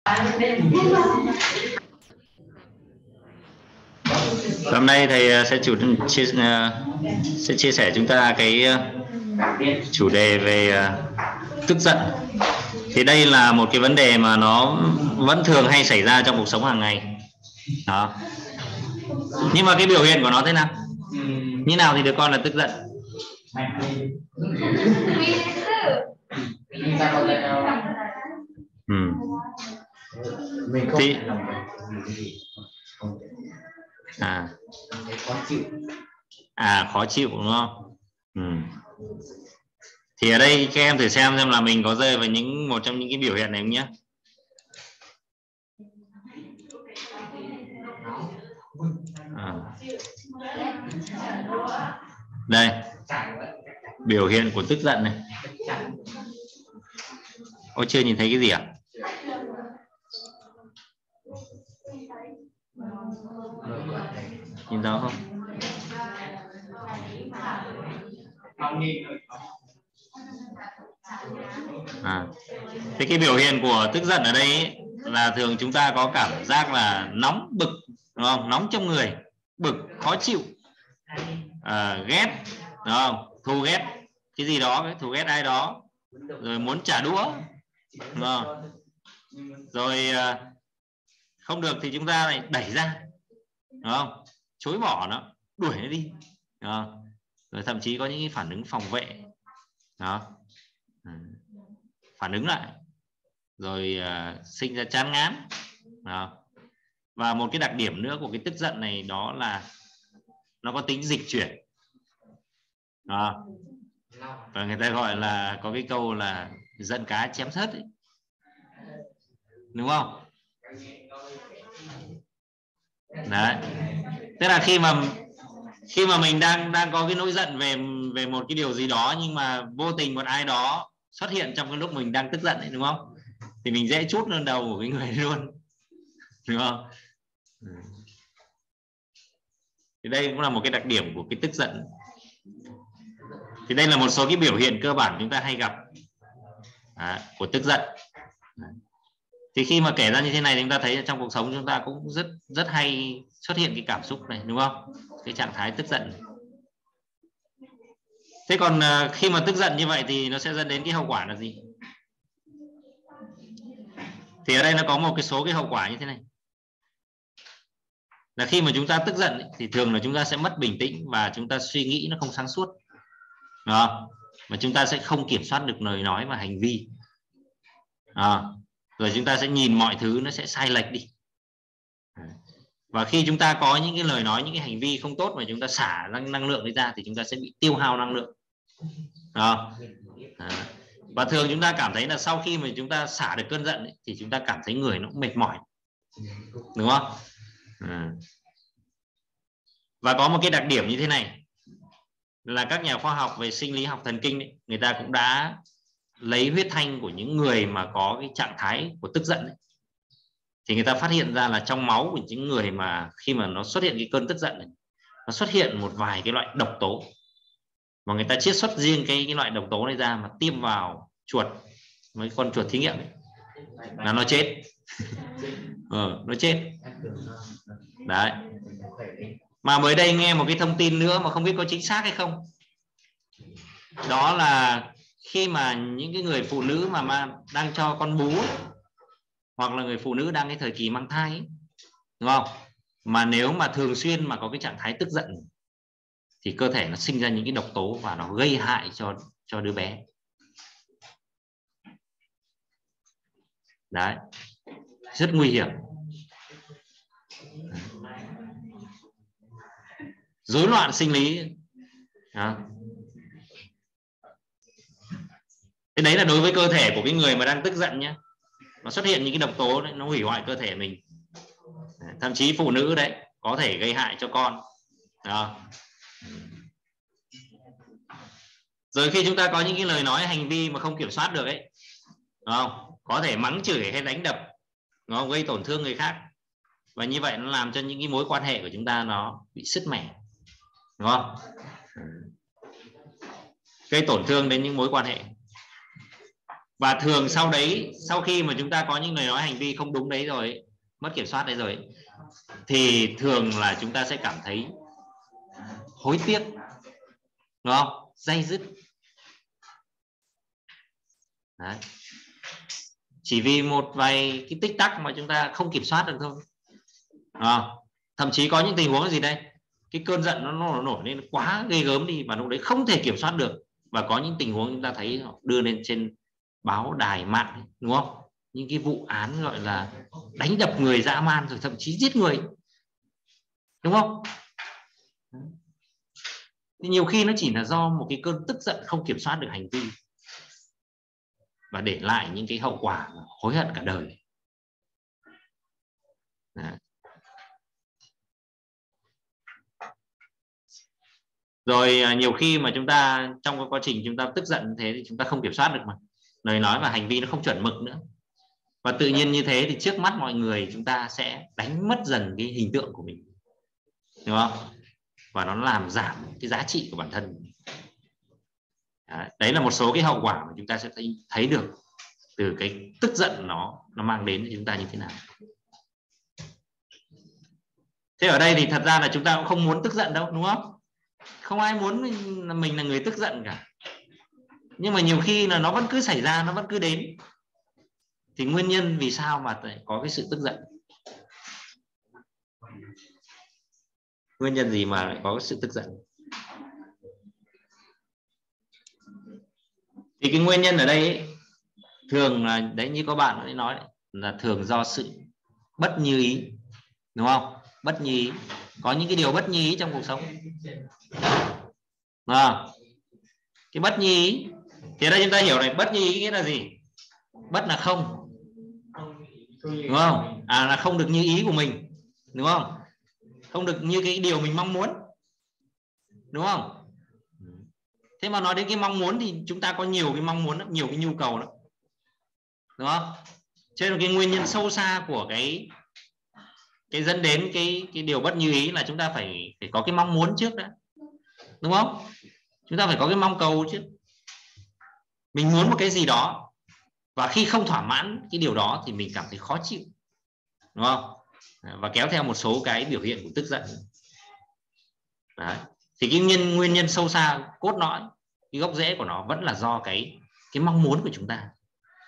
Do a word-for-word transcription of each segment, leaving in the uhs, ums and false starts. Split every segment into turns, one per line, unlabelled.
Hôm nay thầy sẽ chủ chia sẽ chia sẻ chúng ta cái chủ đề về tức giận. Thì đây là một cái vấn đề mà nó vẫn thường hay xảy ra trong cuộc sống hàng ngày. Đó. Nhưng mà cái biểu hiện của nó thế nào? Như nào thì được coi là tức giận? Ừ. Thì à à khó chịu đúng không? Ừ. Thì ở đây các em thử xem xem là mình có rơi vào những một trong những cái biểu hiện này không nhé. À. Đây, biểu hiện của tức giận này. Ôi, chưa nhìn thấy cái gì à? Nhìn rõ không? À. Thế cái biểu hiện của tức giận ở đây ấy, là thường chúng ta có cảm giác là nóng bực, đúng không? Nóng trong người, bực, khó chịu, à, ghét, đúng không? Thù ghét cái gì đó, cái thù ghét ai đó, rồi muốn trả đũa, đúng không? Rồi không được thì chúng ta lại đẩy ra, đúng không? Chối bỏ nó, đuổi nó đi, đúng không? Rồi thậm chí có những cái phản ứng phòng vệ, đó, phản ứng lại, rồi uh, sinh ra chán ngán, đó. Và một cái đặc điểm nữa của cái tức giận này đó là nó có tính dịch chuyển, đó. Và người ta gọi là có cái câu là giận cá chém thớt ấy. Đúng không? Đấy. Tức là khi mà khi mà mình đang đang có cái nỗi giận về về một cái điều gì đó, nhưng mà vô tình một ai đó xuất hiện trong cái lúc mình đang tức giận ấy, đúng không? Thì mình dễ trút lên đầu của cái người luôn, đúng không? Thì đây cũng là một cái đặc điểm của cái tức giận. Thì đây là một số cái biểu hiện cơ bản chúng ta hay gặp à, của tức giận. Thì khi mà kể ra như thế này thì chúng ta thấy trong cuộc sống chúng ta cũng rất rất hay xuất hiện cái cảm xúc này, đúng không? Cái trạng thái tức giận này. Thế còn khi mà tức giận như vậy thì nó sẽ dẫn đến cái hậu quả là gì? Thì ở đây nó có một cái số cái hậu quả như thế này. Là khi mà chúng ta tức giận thì thường là chúng ta sẽ mất bình tĩnh và chúng ta suy nghĩ nó không sáng suốt. Đó. Mà chúng ta sẽ không kiểm soát được lời nói và hành vi. Đó. Rồi chúng ta sẽ nhìn mọi thứ nó sẽ sai lệch đi. Và khi chúng ta có những cái lời nói, những cái hành vi không tốt mà chúng ta xả năng, năng lượng ra thì chúng ta sẽ bị tiêu hao năng lượng. Đó. À. Và thường chúng ta cảm thấy là sau khi mà chúng ta xả được cơn giận ấy, thì chúng ta cảm thấy người nó cũng mệt mỏi, đúng không? À. Và có một cái đặc điểm như thế này là các nhà khoa học về sinh lý học thần kinh ấy, người ta cũng đã lấy huyết thanh của những người mà có cái trạng thái của tức giận ấy, thì người ta phát hiện ra là trong máu của những người mà khi mà nó xuất hiện cái cơn tức giận này, nó xuất hiện một vài cái loại độc tố mà người ta chiết xuất riêng cái, cái loại độc tố này ra mà tiêm vào chuột, mấy con chuột thí nghiệm ấy, là nó chết. ờ, nó chết. Đấy. Mà mới đây nghe một cái thông tin nữa mà không biết có chính xác hay không, đó là khi mà những cái người phụ nữ mà, mà đang cho con bú ấy, hoặc là người phụ nữ đang cái thời kỳ mang thai ấy, đúng không? Mà nếu mà thường xuyên mà có cái trạng thái tức giận thì cơ thể nó sinh ra những cái độc tố và nó gây hại cho cho đứa bé. Đấy. Rất nguy hiểm. Rối loạn sinh lý. Đó. Thế đấy là đối với cơ thể của cái người mà đang tức giận nhé. Nó xuất hiện những cái độc tố đấy, nó hủy hoại cơ thể mình. Thậm chí phụ nữ đấy có thể gây hại cho con. Đó. Rồi khi chúng ta có những cái lời nói hành vi mà không kiểm soát được ấy, đúng không? Có thể mắng chửi hay đánh đập, nó gây tổn thương người khác. Và như vậy nó làm cho những cái mối quan hệ của chúng ta nó bị sứt mẻ, đúng không? Gây tổn thương đến những mối quan hệ. Và thường sau đấy, sau khi mà chúng ta có những lời nói hành vi không đúng đấy rồi, mất kiểm soát đấy rồi, thì thường là chúng ta sẽ cảm thấy hối tiếc, đúng không? Day dứt. Đấy. Chỉ vì một vài cái tích tắc mà chúng ta không kiểm soát được thôi. À, thậm chí có những tình huống gì đây, cái cơn giận nó, nó nổi lên quá ghê gớm đi và lúc đấy không thể kiểm soát được, và có những tình huống chúng ta thấy họ đưa lên trên báo đài mạng, đúng không? Những cái vụ án gọi là đánh đập người dã man rồi thậm chí giết người, đúng không? Thì nhiều khi nó chỉ là do một cái cơn tức giận không kiểm soát được hành vi và để lại những cái hậu quả hối hận cả đời. Đấy. Rồi nhiều khi mà chúng ta trong cái quá trình chúng ta tức giận thế thì chúng ta không kiểm soát được mà lời nói và hành vi nó không chuẩn mực nữa, và tự nhiên như thế thì trước mắt mọi người chúng ta sẽ đánh mất dần cái hình tượng của mình, đúng không? Và nó làm giảm cái giá trị của bản thân. Đấy là một số cái hậu quả mà chúng ta sẽ thấy, thấy được từ cái tức giận nó nó mang đến cho chúng ta như thế nào. Thế ở đây thì thật ra là chúng ta cũng không muốn tức giận đâu, đúng không? Không ai muốn mình là người tức giận cả. Nhưng mà nhiều khi là nó vẫn cứ xảy ra, nó vẫn cứ đến. Thì nguyên nhân vì sao mà có cái sự tức giận? Nguyên nhân gì mà lại có cái sự tức giận? Thì cái nguyên nhân ở đây ấy, thường là đấy, như các bạn ấy nói đấy, là thường do sự bất như ý, đúng không? Bất như ý, có những cái điều bất như ý trong cuộc sống. À, cái bất như ý thì ở đây chúng ta hiểu này, bất như ý nghĩa là gì? Bất là không, đúng không? À, là không được như ý của mình, đúng không? Không được như cái điều mình mong muốn, đúng không? Thế mà nói đến cái mong muốn thì chúng ta có nhiều cái mong muốn, nhiều cái nhu cầu đó, đúng không? Cho nên cái nguyên nhân sâu xa của cái cái dẫn đến cái cái điều bất như ý là chúng ta phải phải có cái mong muốn trước đã, đúng không? Chúng ta phải có cái mong cầu trước. Mình muốn một cái gì đó và khi không thỏa mãn cái điều đó thì mình cảm thấy khó chịu, đúng không? Và kéo theo một số cái biểu hiện của tức giận. Đấy. Thì cái nguyên nguyên nhân sâu xa, cốt lõi, cái gốc rễ của nó vẫn là do cái cái mong muốn của chúng ta.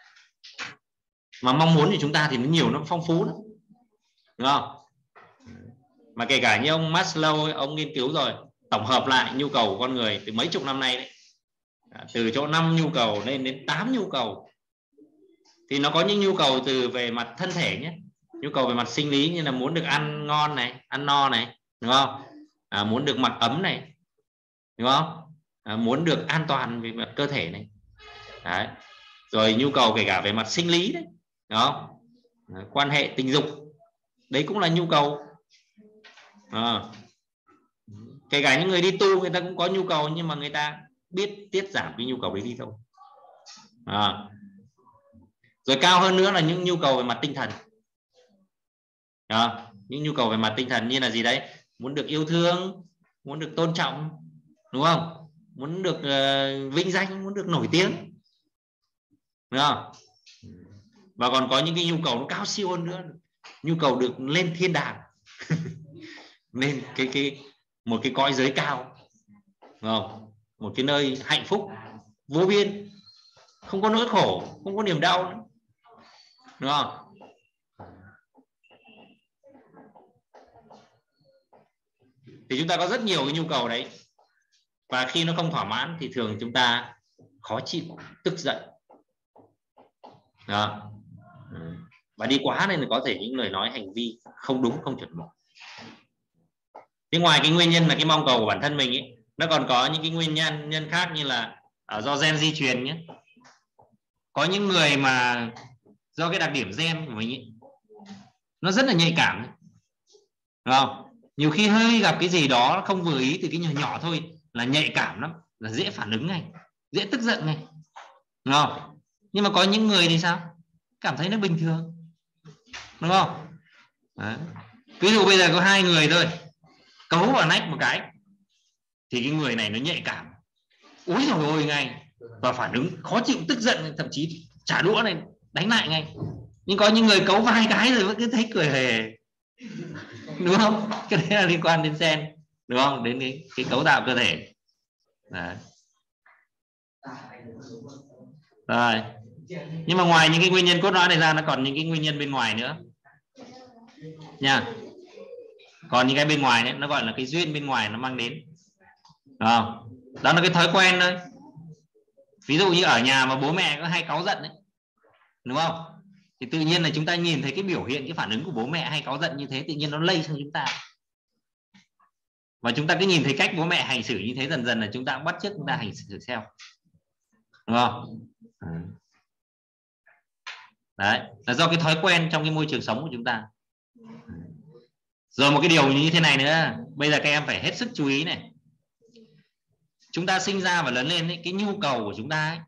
Mà mong muốn của chúng ta thì nó nhiều, nó phong phú lắm, đúng không? Mà kể cả như ông Maslow ấy, ông nghiên cứu rồi, tổng hợp lại nhu cầu của con người từ mấy chục năm nay đấy, từ chỗ năm nhu cầu lên đến tám nhu cầu. Thì nó có những nhu cầu từ về mặt thân thể nhé, nhu cầu về mặt sinh lý như là muốn được ăn ngon này, ăn no này, đúng không? À, muốn được mặc ấm này, đúng không? À, muốn được an toàn về mặt cơ thể này. Đấy. Rồi nhu cầu kể cả về mặt sinh lý đấy, đúng không? À, quan hệ tình dục đấy cũng là nhu cầu. À, kể cả những người đi tu người ta cũng có nhu cầu, nhưng mà người ta biết tiết giảm cái nhu cầu đấy đi thôi. À, rồi cao hơn nữa là những nhu cầu về mặt tinh thần. À, những nhu cầu về mặt tinh thần như là gì đấy? Muốn được yêu thương, muốn được tôn trọng, đúng không? Muốn được uh, vinh danh, muốn được nổi tiếng, đúng không? Và còn có những cái nhu cầu nó cao siêu hơn nữa, nhu cầu được lên thiên đàng lên cái cái một cái cõi giới cao, đúng không? Một cái nơi hạnh phúc vô biên, không có nỗi khổ, không có niềm đau nữa, đúng không? Thì chúng ta có rất nhiều cái nhu cầu đấy, và khi nó không thỏa mãn thì thường chúng ta khó chịu, tức giận. Đó. Và đi quá nên là có thể những lời nói hành vi không đúng, không chuẩn mực. Thế ngoài cái nguyên nhân là cái mong cầu của bản thân mình ấy, nó còn có những cái nguyên nhân nhân khác như là do gen di truyền nhé. Có những người mà do cái đặc điểm gen của mình ấy, nó rất là nhạy cảm, đúng không? Nhiều khi hơi gặp cái gì đó không vừa ý từ cái nhỏ nhỏ thôi là nhạy cảm lắm, là dễ phản ứng ngay, dễ tức giận ngay, đúng không? Nhưng mà có những người thì sao? Cảm thấy nó bình thường, đúng không? Đấy. Ví dụ bây giờ có hai người thôi, cấu vào nách một cái thì cái người này nó nhạy cảm, úi dồi ôi ngay, và phản ứng khó chịu, tức giận, thậm chí trả đũa này đánh lại ngay. Nhưng có những người cấu vài cái rồi vẫn cứ thấy cười hề, đúng không? Cái đấy là liên quan đến gen, đúng không? Đến cái, cái cấu tạo cơ thể. Đấy. Rồi. Nhưng mà ngoài những cái nguyên nhân cốt lõi này ra, nó còn những cái nguyên nhân bên ngoài nữa nha. Còn những cái bên ngoài đấy, nó gọi là cái duyên bên ngoài nó mang đến. Đó, đó là cái thói quen thôi. Ví dụ như ở nhà mà bố mẹ có hay cáu giận đấy, đúng không? Thì tự nhiên là chúng ta nhìn thấy cái biểu hiện, cái phản ứng của bố mẹ hay cáu giận như thế, tự nhiên nó lây sang chúng ta. Và chúng ta cứ nhìn thấy cách bố mẹ hành xử như thế, dần dần là chúng ta cũng bắt chước, chúng ta hành xử theo, đúng không? Đấy, là do cái thói quen trong cái môi trường sống của chúng ta. Rồi một cái điều như thế này nữa, bây giờ các em phải hết sức chú ý này. Chúng ta sinh ra và lớn lên ấy, cái nhu cầu của chúng ta ấy,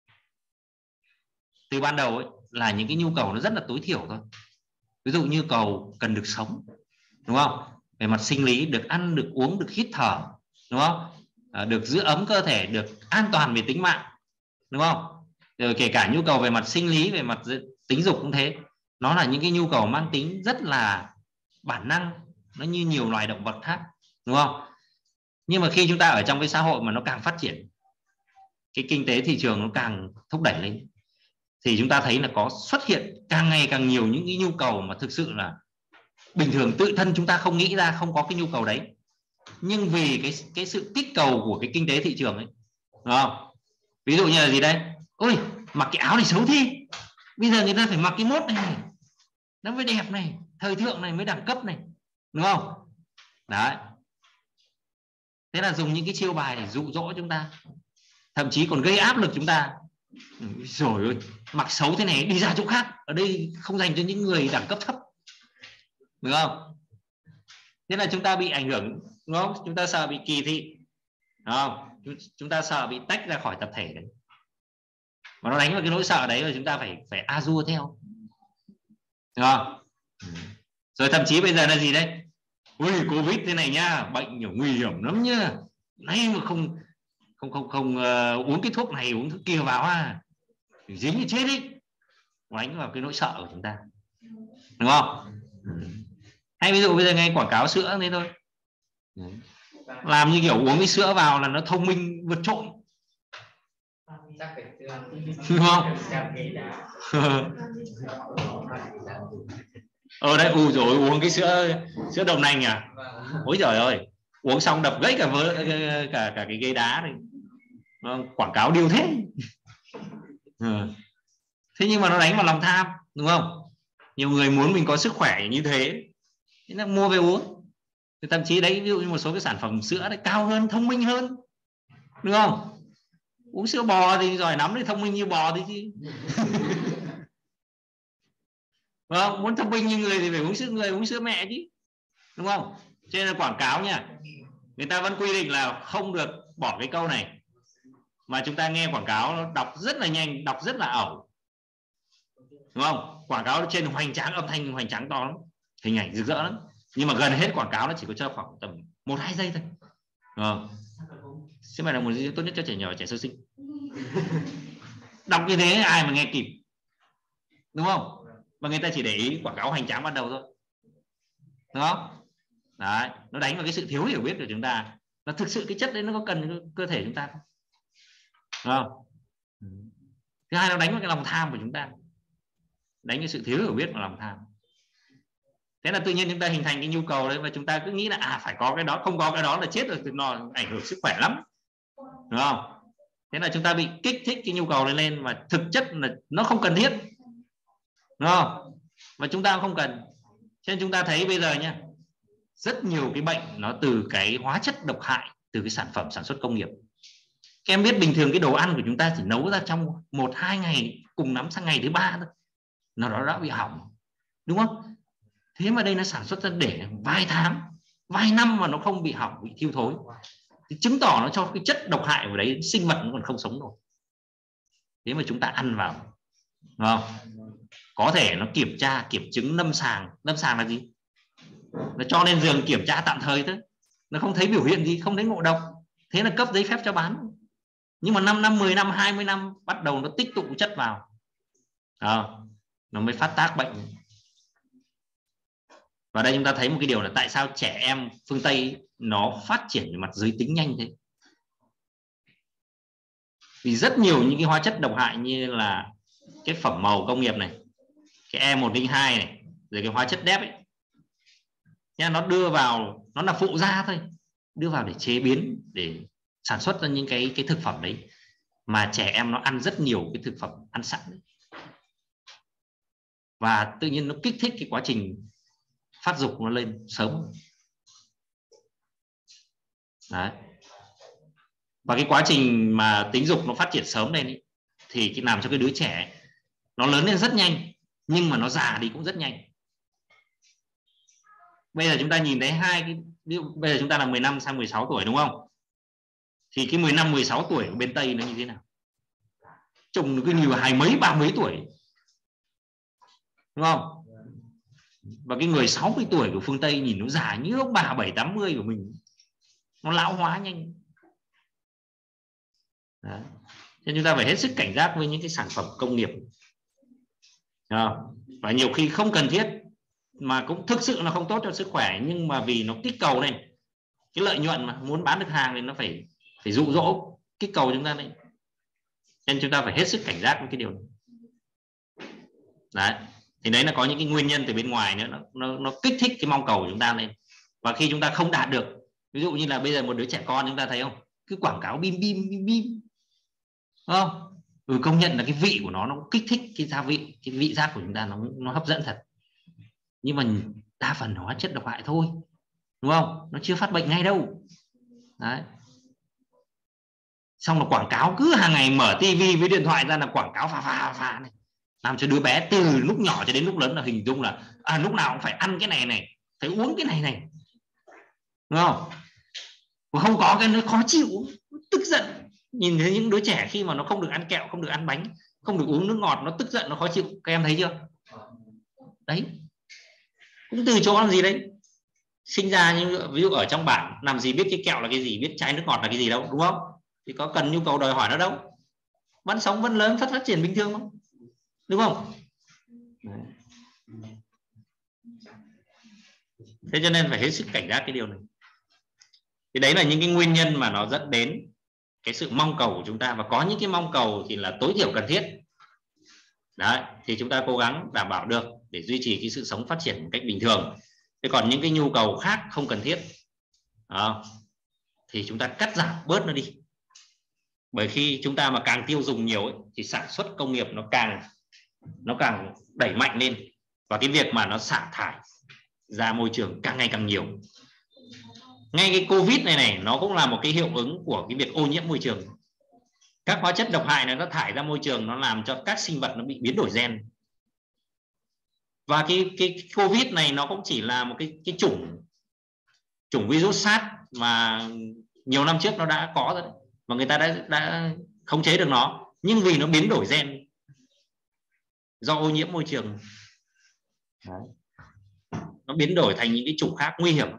từ ban đầu ấy, là những cái nhu cầu nó rất là tối thiểu thôi. Ví dụ như cầu cần được sống, đúng không? Về mặt sinh lý, được ăn, được uống, được hít thở, đúng không? À, được giữ ấm cơ thể, được an toàn về tính mạng, đúng không? Rồi kể cả nhu cầu về mặt sinh lý, về mặt tính dục cũng thế. Nó là những cái nhu cầu mang tính rất là bản năng, nó như nhiều loài động vật khác, đúng không? Nhưng mà khi chúng ta ở trong cái xã hội mà nó càng phát triển, cái kinh tế thị trường nó càng thúc đẩy lên, thì chúng ta thấy là có xuất hiện càng ngày càng nhiều những cái nhu cầu mà thực sự là bình thường tự thân chúng ta không nghĩ ra, không có cái nhu cầu đấy. Nhưng vì cái cái sự kích cầu của cái kinh tế thị trường ấy, đúng không? Ví dụ như là gì đây? Ôi, mặc cái áo này xấu thi, bây giờ người ta phải mặc cái mốt này, nó mới đẹp này, thời thượng này mới đẳng cấp này, đúng không? Đấy. Thế là dùng những cái chiêu bài để dụ dỗ chúng ta, thậm chí còn gây áp lực chúng ta. Rồi ơi, mặc xấu thế này đi ra chỗ khác, ở đây không dành cho những người đẳng cấp thấp, đúng không? Thế là chúng ta bị ảnh hưởng, đúng không? Chúng ta sợ bị kỳ thị, đúng không? Chúng ta sợ bị tách ra khỏi tập thể đấy. Mà nó đánh vào cái nỗi sợ đấy rồi chúng ta phải phải a dua theo, đúng không? Rồi thậm chí bây giờ là gì đấy? Ui, Covid thế này nhá, bệnh nhiều nguy hiểm lắm nhá. Nay mà không không không không uh, uống cái thuốc này uống thuốc kia vào à, dính như chết đi. Đánh vào cái nỗi sợ của chúng ta, đúng không? Hay ví dụ bây giờ nghe quảng cáo sữa thế thôi, làm như kiểu uống cái sữa vào là nó thông minh vượt trội, đúng không? Ở đây u rồi uống cái sữa sữa đậu nành à? Ôi trời ơi, uống xong đập gãy cả vỡ cả cả cái ghế đá này. Quảng cáo điêu thế. Thế nhưng mà nó đánh vào lòng tham, đúng không? Nhiều người muốn mình có sức khỏe như thế, thế là mua về uống. Thì thậm chí đấy, ví dụ như một số cái sản phẩm sữa đấy cao hơn, thông minh hơn, đúng không? Uống sữa bò thì giỏi lắm, thì thông minh như bò thì chứ. Vâng, muốn thông minh như người thì phải uống sữa người, uống sữa mẹ chứ, đúng không? Cho nên là quảng cáo nha, người ta vẫn quy định là không được bỏ cái câu này, mà chúng ta nghe quảng cáo nó đọc rất là nhanh, đọc rất là ẩu, đúng không? Quảng cáo trên hoành tráng, âm thanh hoành tráng to lắm, hình ảnh rực rỡ lắm, nhưng mà gần hết quảng cáo nó chỉ có cho khoảng tầm một hai giây thôi. Vâng. Sữa mẹ là một gì tốt nhất cho trẻ nhỏ, trẻ sơ sinh. Đọc như thế ai mà nghe kịp, đúng không? Và người ta chỉ để ý quảng cáo hoành tráng ban đầu thôi, đúng không? Đấy, nó đánh vào cái sự thiếu hiểu biết của chúng ta, nó thực sự cái chất đấy nó có cần cơ thể chúng ta không, đúng không? Thứ hai, nó đánh vào cái lòng tham của chúng ta, đánh cái sự thiếu hiểu biết và lòng tham. Thế là tự nhiên chúng ta hình thành cái nhu cầu đấy, và chúng ta cứ nghĩ là à phải có cái đó, không có cái đó là chết rồi, thì nó ảnh hưởng sức khỏe lắm, đúng không? Thế là chúng ta bị kích thích cái nhu cầu này lên, mà thực chất là nó không cần thiết, đúng không? Và chúng ta cũng không cần. Cho nên chúng ta thấy bây giờ nhá, rất nhiều cái bệnh nó từ cái hóa chất độc hại, từ cái sản phẩm sản xuất công nghiệp. Các em biết bình thường cái đồ ăn của chúng ta chỉ nấu ra trong một hai ngày, cùng lắm sang ngày thứ ba thôi, nó đó đã bị hỏng, đúng không? Thế mà đây nó sản xuất ra để vài tháng, vài năm mà nó không bị hỏng, bị thiêu thối, thì chứng tỏ nó cho cái chất độc hại vào đấy, sinh vật nó còn không sống nổi. Thế mà chúng ta ăn vào, đúng không? Có thể nó kiểm tra, kiểm chứng lâm sàng. Lâm sàng là gì? Nó cho lên giường kiểm tra tạm thời thôi, nó không thấy biểu hiện gì, không thấy ngộ độc, thế là cấp giấy phép cho bán. Nhưng mà năm năm, mười năm, hai mươi năm bắt đầu nó tích tụ chất vào, Đó, nó mới phát tác bệnh. Và đây chúng ta thấy một cái điều là tại sao trẻ em phương Tây nó phát triển về mặt giới tính nhanh thế. Vì rất nhiều những cái hóa chất độc hại như là cái phẩm màu công nghiệp này, cái E một không hai này, rồi cái hóa chất đép ấy nha, nó đưa vào, nó là phụ gia thôi, đưa vào để chế biến, để sản xuất ra những cái cái thực phẩm đấy mà trẻ em nó ăn rất nhiều cái thực phẩm ăn sẵn đấy. Và tự nhiên nó kích thích cái quá trình phát dục nó lên sớm. Đấy. Và cái quá trình mà tính dục nó phát triển sớm lên ấy, thì cái làm cho cái đứa trẻ nó lớn lên rất nhanh, nhưng mà nó già đi cũng rất nhanh. Bây giờ chúng ta nhìn thấy hai cái, bây giờ chúng ta là mười lăm sang mười sáu tuổi đúng không? Thì cái mười lăm mười sáu tuổi của bên Tây nó như thế nào? Trông nó cứ như hai mấy ba mấy tuổi, đúng không? Và cái người sáu mươi tuổi của phương Tây nhìn nó già như ông bà bảy tám mươi của mình, nó lão hóa nhanh. Đấy. Nên chúng ta phải hết sức cảnh giác với những cái sản phẩm công nghiệp. Và nhiều khi không cần thiết mà cũng thực sự nó không tốt cho sức khỏe, nhưng mà vì nó kích cầu này, cái lợi nhuận mà muốn bán được hàng thì nó phải phải dụ dỗ kích cầu chúng ta đấy. Nên chúng ta phải hết sức cảnh giác với cái điều này. Đấy. Thì đấy là có những cái nguyên nhân từ bên ngoài nữa, nó, nó, nó kích thích cái mong cầu của chúng ta lên. Và khi chúng ta không đạt được, ví dụ như là bây giờ một đứa trẻ con chúng ta thấy không, cứ quảng cáo bim bim bim bim, đúng không? Ừ, công nhận là cái vị của nó nó kích thích cái gia vị, cái vị giác của chúng ta nó nó hấp dẫn thật, nhưng mà đa phần hóa chất độc hại thôi, đúng không? Nó chưa phát bệnh ngay đâu. Đấy. Xong là quảng cáo cứ hàng ngày mở tivi với điện thoại ra là quảng cáo phà phà phà này, làm cho đứa bé từ lúc nhỏ cho đến lúc lớn là hình dung là à, lúc nào cũng phải ăn cái này này, phải uống cái này này, đúng không? Không có cái nó khó chịu, tức giận. Nhìn thấy những đứa trẻ khi mà nó không được ăn kẹo, không được ăn bánh, không được uống nước ngọt, nó tức giận, nó khó chịu. Các em thấy chưa? Đấy, cũng từ chỗ làm gì đấy, sinh ra như ví dụ ở trong bản làm gì biết cái kẹo là cái gì, biết chai nước ngọt là cái gì đâu, đúng không? Thì có cần nhu cầu đòi hỏi nó đâu, vẫn sống vẫn lớn phát phát triển bình thường không, đúng không? Thế cho nên phải hết sức cảnh giác cái điều này. Thì đấy là những cái nguyên nhân mà nó dẫn đến cái sự mong cầu của chúng ta. Và có những cái mong cầu thì là tối thiểu cần thiết. Đấy, thì chúng ta cố gắng đảm bảo được để duy trì cái sự sống phát triển một cách bình thường. Thế còn những cái nhu cầu khác không cần thiết đó, thì chúng ta cắt giảm bớt nó đi. Bởi khi chúng ta mà càng tiêu dùng nhiều ấy, thì sản xuất công nghiệp nó càng nó càng đẩy mạnh lên, và cái việc mà nó xả thải ra môi trường càng ngày càng nhiều. Ngay cái Covid này này nó cũng là một cái hiệu ứng của cái việc ô nhiễm môi trường. Các hóa chất độc hại này nó thải ra môi trường, nó làm cho các sinh vật nó bị biến đổi gen. Và cái cái Covid này nó cũng chỉ là một cái cái chủng chủng virus SARS mà nhiều năm trước nó đã có rồi đấy, mà người ta đã đã khống chế được nó, nhưng vì nó biến đổi gen do ô nhiễm môi trường, đấy, nó biến đổi thành những cái chủng khác nguy hiểm.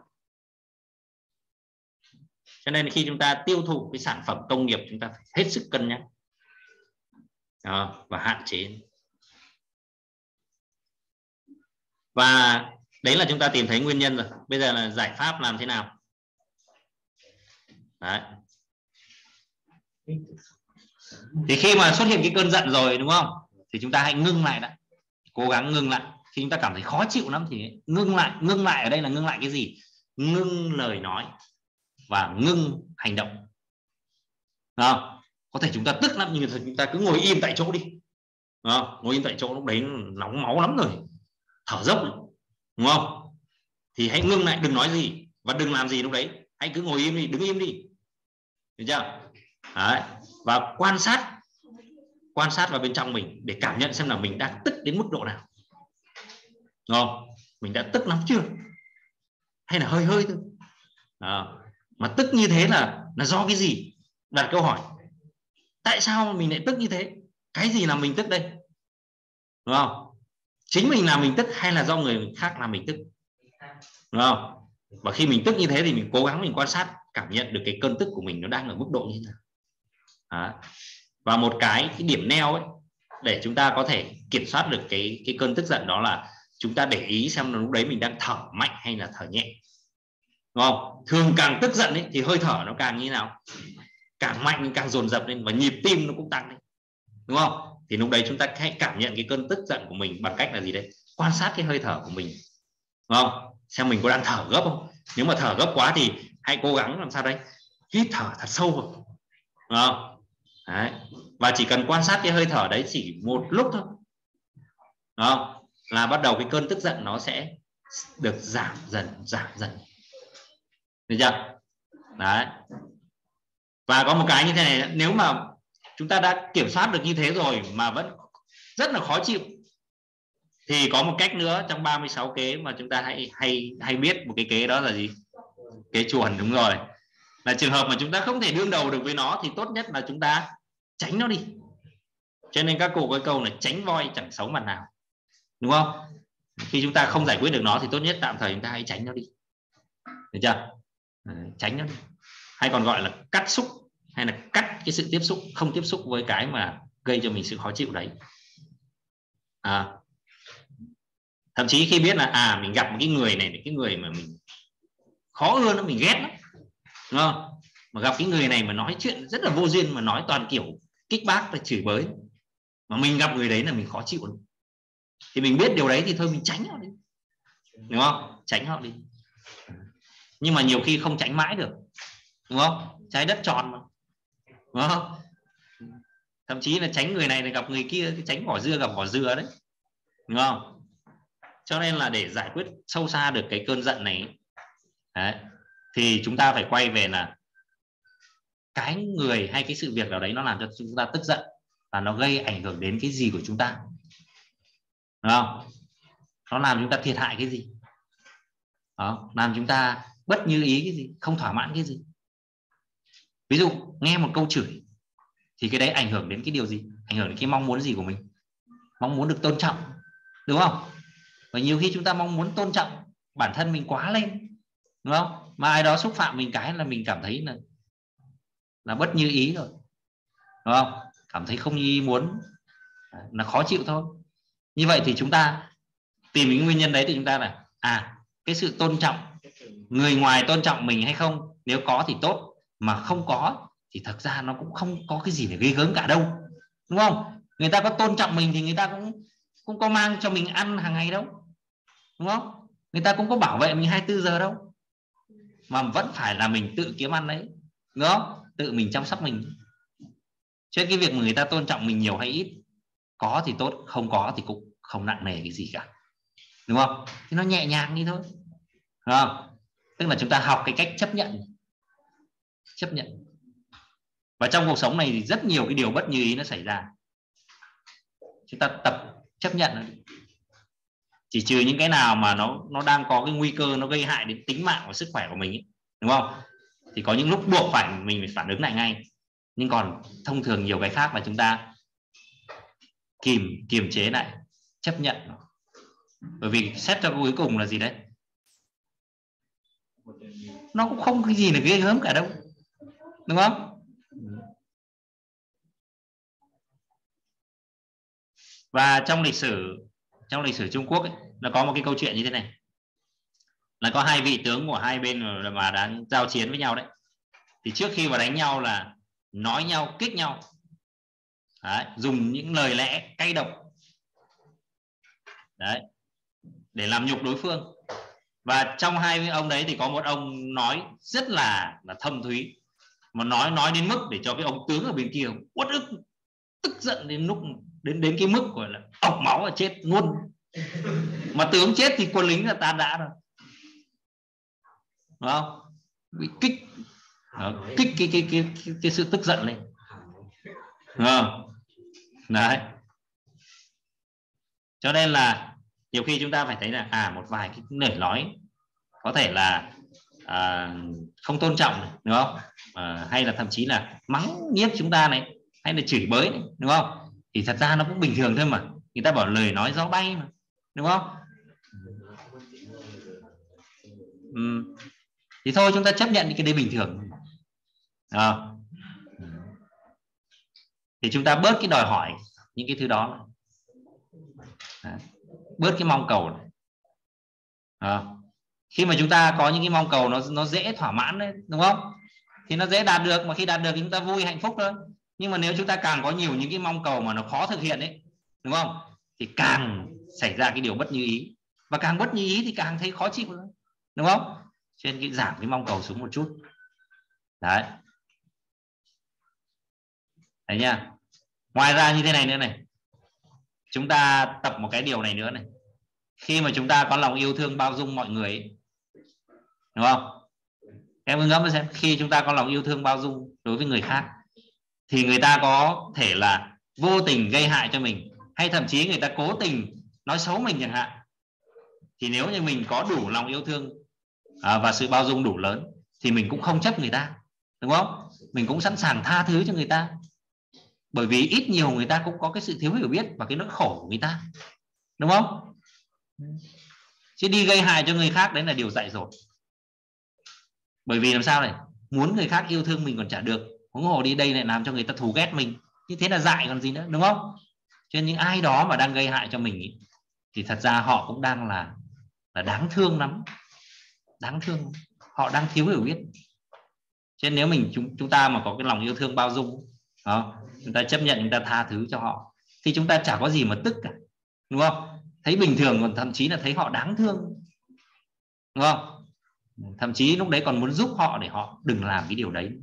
Cho nên khi chúng ta tiêu thụ cái sản phẩm công nghiệp, chúng ta phải hết sức cân nhắc đó, và hạn chế. Và đấy là chúng ta tìm thấy nguyên nhân rồi. Bây giờ là giải pháp làm thế nào? Đấy. Thì khi mà xuất hiện cái cơn giận rồi, đúng không? Thì chúng ta hãy ngưng lại đã. Cố gắng ngưng lại. Khi chúng ta cảm thấy khó chịu lắm thì ngưng lại. Ngưng lại ở đây là ngưng lại cái gì? Ngưng lời nói và ngưng hành động. Không? Có thể chúng ta tức lắm nhưng chúng ta cứ ngồi im tại chỗ đi. Không? Ngồi im tại chỗ lúc đấy nóng máu lắm rồi, thở dốc, đúng không? Thì hãy ngưng lại, đừng nói gì và đừng làm gì lúc đấy. Hãy cứ ngồi im đi, đứng im đi. Được chưa? Đấy. Và quan sát quan sát vào bên trong mình để cảm nhận xem là mình đang tức đến mức độ nào. Đúng không? Mình đã tức lắm chưa? Hay là hơi hơi thôi? À, mà tức như thế là là do cái gì? Đặt câu hỏi. Tại sao mình lại tức như thế? Cái gì làm mình tức đây? Đúng không? Chính mình làm mình tức hay là do người khác làm mình tức? Đúng không? Và khi mình tức như thế thì mình cố gắng mình quan sát, cảm nhận được cái cơn tức của mình nó đang ở mức độ như thế nào. À. Và một cái, cái điểm neo ấy, để chúng ta có thể kiểm soát được cái cái cơn tức giận đó là chúng ta để ý xem là lúc đấy mình đang thở mạnh hay là thở nhẹ, đúng không? Thường càng tức giận ấy, thì hơi thở nó càng như thế nào, càng mạnh, càng dồn dập lên và nhịp tim nó cũng tăng lên, đúng không? Thì lúc đấy chúng ta hãy cảm nhận cái cơn tức giận của mình bằng cách là gì đấy, quan sát cái hơi thở của mình, đúng không? Xem mình có đang thở gấp không. Nếu mà thở gấp quá thì hãy cố gắng làm sao đấy, hít thở thật sâu vào, đúng không? Đấy. Và chỉ cần quan sát cái hơi thở đấy chỉ một lúc thôi, đúng không? Là bắt đầu cái cơn tức giận nó sẽ được giảm dần giảm dần, được chưa? Đấy. Và có một cái như thế này, nếu mà chúng ta đã kiểm soát được như thế rồi mà vẫn rất là khó chịu thì có một cách nữa trong ba mươi sáu kế mà chúng ta hay hay hay biết một cái kế, đó là gì? Kế chuồn, đúng rồi. Là trường hợp mà chúng ta không thể đương đầu được với nó thì tốt nhất là chúng ta tránh nó đi. Cho nên các cụ có câu là tránh voi chẳng xấu mặt nào, đúng không? Khi chúng ta không giải quyết được nó thì tốt nhất tạm thời chúng ta hãy tránh nó đi, được chưa? Tránh nó đi, hay còn gọi là cắt xúc, hay là cắt cái sự tiếp xúc, không tiếp xúc với cái mà gây cho mình sự khó chịu đấy. À, thậm chí khi biết là à mình gặp một cái người này, cái người mà mình khó ưa nó, mình ghét lắm, đúng không? Mà gặp cái người này mà nói chuyện rất là vô duyên, mà nói toàn kiểu kích bác và chửi bới, mà mình gặp người đấy là mình khó chịu lắm. Thì mình biết điều đấy thì thôi mình tránh họ đi, đúng không? Tránh họ đi. Nhưng mà nhiều khi không tránh mãi được, đúng không? Trái đất tròn mà, đúng không? Thậm chí là tránh người này là gặp người kia, tránh vỏ dưa gặp vỏ dừa đấy, đúng không? Cho nên là để giải quyết sâu xa được cái cơn giận này đấy, thì chúng ta phải quay về là cái người hay cái sự việc nào đấy nó làm cho chúng ta tức giận và nó gây ảnh hưởng đến cái gì của chúng ta, đúng không? Nó làm chúng ta thiệt hại cái gì đó, làm chúng ta bất như ý cái gì, không thỏa mãn cái gì. Ví dụ nghe một câu chửi thì cái đấy ảnh hưởng đến cái điều gì, ảnh hưởng đến cái mong muốn gì của mình, mong muốn được tôn trọng, đúng không? Và nhiều khi chúng ta mong muốn tôn trọng bản thân mình quá lên, đúng không? Mà ai đó xúc phạm mình cái là mình cảm thấy là là bất như ý rồi, đúng không? Cảm thấy không như ý muốn, là khó chịu thôi. Như vậy thì chúng ta tìm những nguyên nhân đấy thì chúng ta là à cái sự tôn trọng, người ngoài tôn trọng mình hay không, nếu có thì tốt, mà không có thì thật ra nó cũng không có cái gì để ghê gớm cả đâu, đúng không? Người ta có tôn trọng mình thì người ta cũng cũng có mang cho mình ăn hàng ngày đâu, đúng không? Người ta cũng có bảo vệ mình hai mươi tư giờ đâu, mà vẫn phải là mình tự kiếm ăn đấy, đúng không? Tự mình chăm sóc mình. Chứ cái việc mà người ta tôn trọng mình nhiều hay ít, có thì tốt, không có thì cũng không nặng nề cái gì cả, đúng không? Thì nó nhẹ nhàng đi thôi, đúng không? Tức là chúng ta học cái cách chấp nhận, chấp nhận. Và trong cuộc sống này thì rất nhiều cái điều bất như ý nó xảy ra, chúng ta tập chấp nhận nó đi. Chỉ trừ những cái nào mà nó nó đang có cái nguy cơ nó gây hại đến tính mạng và sức khỏe của mình ấy, đúng không? Thì có những lúc buộc phải mình phải phản ứng lại ngay. Nhưng còn thông thường nhiều cái khác là chúng ta kìm kiềm chế lại, chấp nhận. Bởi vì xét cho cuối cùng là gì đấy, nó cũng không cái gì là ghê gớm cả đâu, đúng không? Và trong lịch sử trong lịch sử Trung Quốc ấy, nó có một cái câu chuyện như thế này, là có hai vị tướng của hai bên mà đã giao chiến với nhau đấy. Thì trước khi vào đánh nhau là nói nhau, kích nhau đấy, dùng những lời lẽ cay độc đấy để làm nhục đối phương. Và trong hai ông đấy thì có một ông nói rất là là thâm thúy, mà nói nói đến mức để cho cái ông tướng ở bên kia uất ức, tức giận đến lúc đến đến cái mức gọi là ọc máu và chết luôn. Mà tướng chết thì quân lính là tan rã rồi, đúng không? Bị kích đó, kích cái cái, cái cái cái sự tức giận lên, đúng không? Đấy. Cho nên là nhiều khi chúng ta phải thấy là à một vài cái lời nói có thể là à, không tôn trọng này, đúng không? À, hay là thậm chí là mắng nhiếc chúng ta này, hay là chửi bới này, đúng không? Thì thật ra nó cũng bình thường thôi mà. Người ta bảo lời nói gió bay mà, đúng không? Ừ. Thì thôi chúng ta chấp nhận cái đấy bình thường. À. Thì chúng ta bớt cái đòi hỏi những cái thứ đó. Đấy. Bớt cái mong cầu này. À, khi mà chúng ta có những cái mong cầu nó nó dễ thỏa mãn đấy, đúng không? Thì nó dễ đạt được, mà khi đạt được thì chúng ta vui hạnh phúc thôi. Nhưng mà nếu chúng ta càng có nhiều những cái mong cầu mà nó khó thực hiện ấy, đúng không? Thì càng xảy ra cái điều bất như ý, và càng bất như ý thì càng thấy khó chịu nữa, đúng không? Cho nên cái giảm cái mong cầu xuống một chút. Đấy. Đấy nha. Ngoài ra như thế này nữa này, chúng ta tập một cái điều này nữa này. Khi mà chúng ta có lòng yêu thương bao dung mọi người ấy, đúng không? Em cứ ngẫm xem, khi chúng ta có lòng yêu thương bao dung đối với người khác thì người ta có thể là vô tình gây hại cho mình, hay thậm chí người ta cố tình nói xấu mình chẳng hạn. Thì nếu như mình có đủ lòng yêu thương à, và sự bao dung đủ lớn thì mình cũng không chấp người ta, đúng không? Mình cũng sẵn sàng tha thứ cho người ta. Bởi vì ít nhiều người ta cũng có cái sự thiếu hiểu biết và cái nỗi khổ của người ta, đúng không? Chứ đi gây hại cho người khác đấy là điều dại dột. Bởi vì làm sao này, muốn người khác yêu thương mình còn chả được, huống hồ đi đây lại làm cho người ta thù ghét mình, như thế là dại còn gì nữa, đúng không? Cho nên những ai đó mà đang gây hại cho mình ý, thì thật ra họ cũng đang là là đáng thương lắm, đáng thương. Họ đang thiếu hiểu biết. Cho nên nếu mình chúng chúng ta mà có cái lòng yêu thương bao dung đó, chúng ta chấp nhận, chúng ta tha thứ cho họ, thì chúng ta chả có gì mà tức cả, đúng không? Thấy bình thường, còn thậm chí là thấy họ đáng thương, đúng không? Thậm chí lúc đấy còn muốn giúp họ để họ đừng làm cái điều đấy.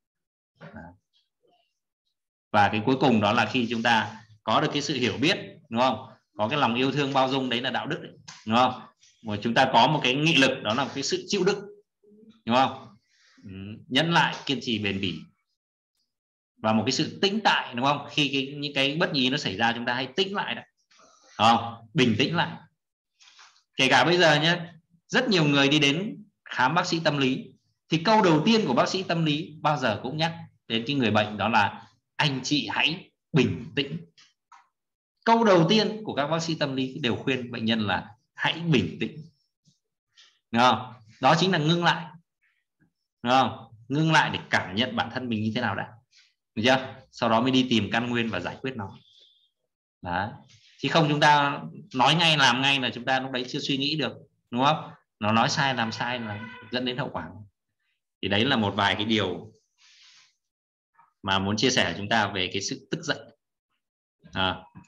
Và cái cuối cùng đó là khi chúng ta có được cái sự hiểu biết, đúng không? Có cái lòng yêu thương bao dung, đấy là đạo đức đấy, đúng không? Và chúng ta có một cái nghị lực, đó là cái sự chịu đựng, đúng không? Nhẫn lại, kiên trì, bền bỉ, và một cái sự tĩnh tại, đúng không? Khi cái, những cái bất nhí nó xảy ra, chúng ta hãy tĩnh lại đấy, không? Bình tĩnh lại. Kể cả bây giờ nhé, rất nhiều người đi đến khám bác sĩ tâm lý, thì câu đầu tiên của bác sĩ tâm lý bao giờ cũng nhắc đến cái người bệnh, đó là anh chị hãy bình tĩnh. Câu đầu tiên của các bác sĩ tâm lý đều khuyên bệnh nhân là hãy bình tĩnh, đúng không? Đó chính là ngưng lại, đúng không? Ngưng lại để cảm nhận bản thân mình như thế nào đã, được chưa? Sau đó mới đi tìm căn nguyên và giải quyết nó. Đấy. Chứ không chúng ta nói ngay làm ngay là chúng ta lúc đấy chưa suy nghĩ được, đúng không? Nó nói sai làm sai là dẫn đến hậu quả. Thì đấy là một vài cái điều mà muốn chia sẻ với chúng ta về cái sự tức giận. À.